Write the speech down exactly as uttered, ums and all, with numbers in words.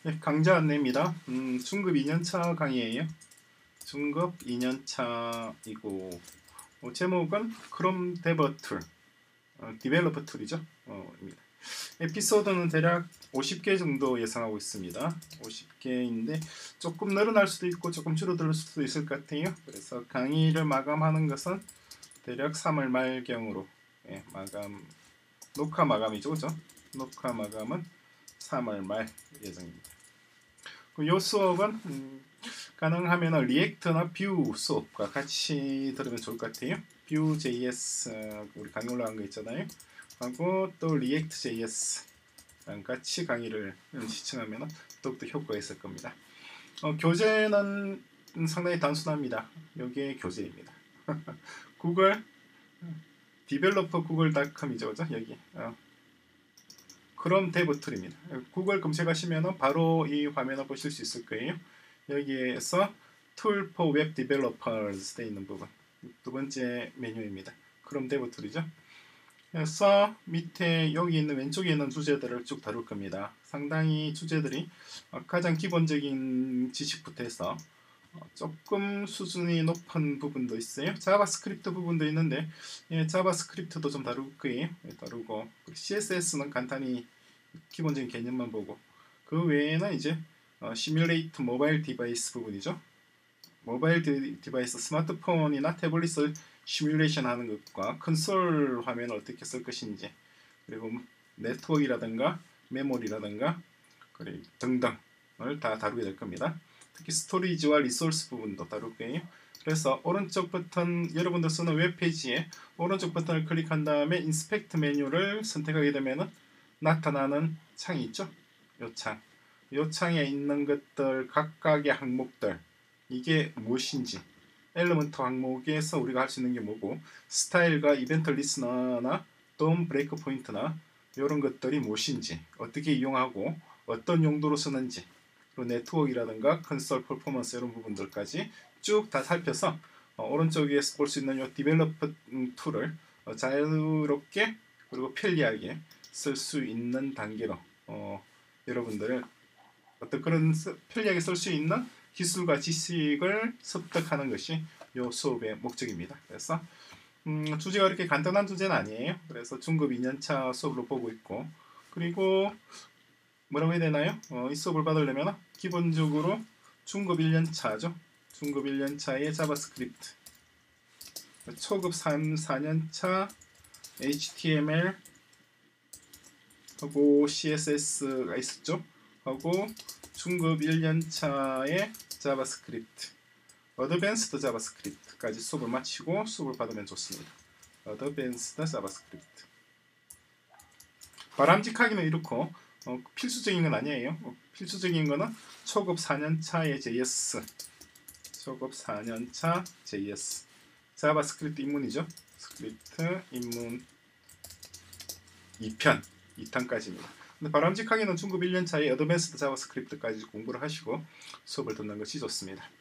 네, 강좌 안내입니다. 음, 중급 이 년차 강의예요. 중급 이 년차이고 어, 제목은 크롬 데버 툴, 어, 디벨로퍼 툴이죠. 어, 입니다. 에피소드는 대략 오십 개 정도 예상하고 있습니다. 오십 개인데 조금 늘어날 수도 있고 조금 줄어들 수도 있을 것 같아요. 그래서 강의를 마감하는 것은 대략 삼월 말경으로, 예, 마감, 녹화 마감이죠, 그죠? 녹화 마감은 삼월 말 예정입니다. 이 수업은 음, 가능하면 리액트나 뷰 수업과 같이 들으면 좋을 것 같아요. 뷰 제이에스 우리 강의 올라간 거 있잖아요. 하고 또 리액트 제이에스랑 같이 강의를 시청하면 더욱더 효과가 있을 겁니다. 어, 교재는 상당히 단순합니다. 여기에 교재입니다. 구글 디벨로퍼 구글 닷컴이죠, 그죠? 여기 어. 크롬 데브 툴입니다. 구글 검색하시면 바로 이 화면을 보실 수 있을 거예요. 여기에서 Tool for Web Developers 되어 있는 부분, 두 번째 메뉴입니다. 크롬 데브 툴이죠. 그래서 밑에 여기 있는 왼쪽에 있는 주제들을 쭉 다룰 겁니다. 상당히 주제들이 가장 기본적인 지식부터 해서 조금 수준이 높은 부분도 있어요. 자바스크립트 부분도 있는데, 예, 자바스크립트도 좀 다룰 거예요. 예, 다루고 씨에스에스는 간단히 기본적인 개념만 보고, 그 외에는 이제 어, 시뮬레이트 모바일 디바이스 부분이죠. 모바일 디, 디바이스 스마트폰이나 태블릿을 시뮬레이션 하는 것과 컨솔 화면을 어떻게 쓸 것인지, 그리고 네트워크라든가 메모리라든가 그리고 등등을 다 다루게 될 겁니다. 특히 스토리지와 리소스 부분도 다룰 거예요. 그래서 오른쪽 버튼, 여러분들 쓰는 웹페이지에 오른쪽 버튼을 클릭한 다음에 인스펙트 메뉴를 선택하게 되면 나타나는 창이 있죠. 요 창. 요 창에 있는 것들, 각각의 항목들, 이게 무엇인지, 엘리먼트 항목에서 우리가 할 수 있는 게 뭐고, 스타일과 이벤트 리스너나 돔 브레이크 포인트나 이런 것들이 무엇인지, 어떻게 이용하고 어떤 용도로 쓰는지, 그리고 네트워크라든가 컨솔 퍼포먼스 이런 부분들까지 쭉 다 살펴서 어, 오른쪽에 볼 수 있는 이 디벨로퍼 툴을 어, 자유롭게 그리고 편리하게 쓸 수 있는 단계로 어, 여러분들을 어떤 그런 스, 편리하게 쓸 수 있는 기술과 지식을 습득하는 것이 이 수업의 목적입니다. 그래서 음, 주제가 그렇게 간단한 주제는 아니에요. 그래서 중급 이 년차 수업으로 보고 있고, 그리고 뭐라고 해야 되나요? 어, 이 수업을 받으려면 기본적으로 중급 일 년차죠. 중급 일 년차의 자바스크립트, 초급 삼, 사 년차 에이치티엠엘 하고 씨에스에스가 있었죠. 하고 중급 일 년차의 자바스크립트, 어드밴스드 자바스크립트까지 수업을 마치고 수업을 받으면 좋습니다. 어드밴스드 자바스크립트. 바람직하기는 이렇고 어, 필수적인 건 아니에요. 어, 필수적인 거는 초급 사 년차의 제이에스, 초급 사 년차 제이에스, 자바스크립트 입문이죠. 스크립트 입문 이 편, 이 탄까지입니다. 근데 바람직하게는 중급 일 년차의 어드밴스드 자바스크립트까지 공부를 하시고 수업을 듣는 것이 좋습니다.